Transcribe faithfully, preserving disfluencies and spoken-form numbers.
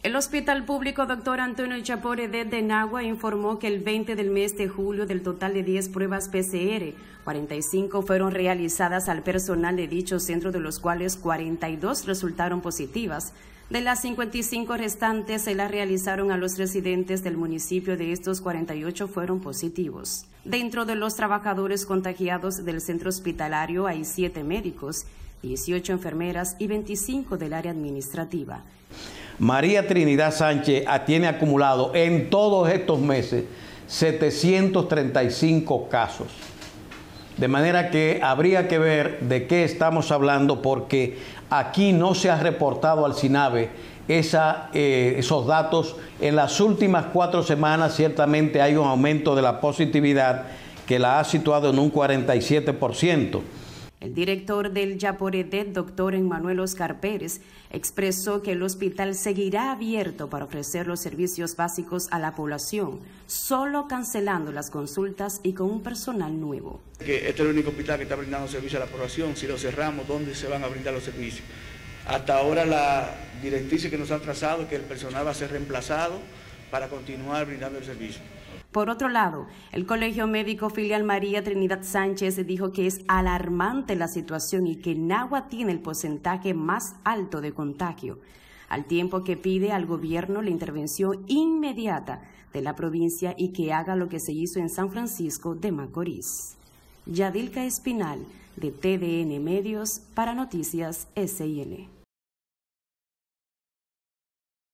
El Hospital Público Doctor Antonio Chaporedet de Nagua informó que el veinte del mes de julio, del total de diez pruebas P C R, cuarenta y cinco fueron realizadas al personal de dicho centro, de los cuales cuarenta y dos resultaron positivas. De las cincuenta y cinco restantes se las realizaron a los residentes del municipio. De estos, cuarenta y ocho fueron positivos. Dentro de los trabajadores contagiados del centro hospitalario hay siete médicos, dieciocho enfermeras y veinticinco del área administrativa. María Trinidad Sánchez tiene acumulado en todos estos meses setecientos treinta y cinco casos. De manera que habría que ver de qué estamos hablando, porque aquí no se ha reportado al SINAVE esa, eh, esos datos. En las últimas cuatro semanas ciertamente hay un aumento de la positividad que la ha situado en un cuarenta y siete por ciento. El director del Chaporedet, doctor Emmanuel Oscar Pérez, expresó que el hospital seguirá abierto para ofrecer los servicios básicos a la población, solo cancelando las consultas y con un personal nuevo. Que este es el único hospital que está brindando servicio a la población. Si lo cerramos, ¿dónde se van a brindar los servicios? Hasta ahora la directriz que nos han trazado es que el personal va a ser reemplazado para continuar brindando el servicio. Por otro lado, el Colegio Médico Filial María Trinidad Sánchez dijo que es alarmante la situación y que Nagua tiene el porcentaje más alto de contagio, al tiempo que pide al gobierno la intervención inmediata de la provincia y que haga lo que se hizo en San Francisco de Macorís. Yadilka Espinal, de T D N Medios, para Noticias S I N.